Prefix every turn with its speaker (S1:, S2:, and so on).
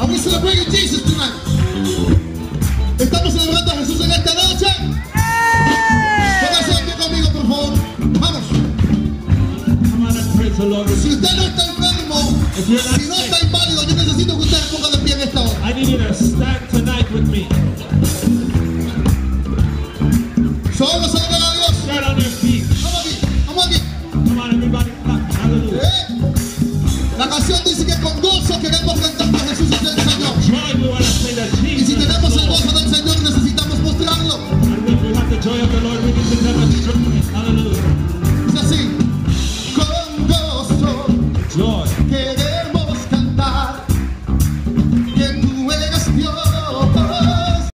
S1: Are we celebrating Jesus tonight? ¿Estamos celebrando a Jesús en esta noche? Póngase aquí conmigo, por favor. Vamos. Si usted no está enfermo, si no está inválido, yo necesito que usted se ponga de pie en esta hora.
S2: I need you to stand tonight with me.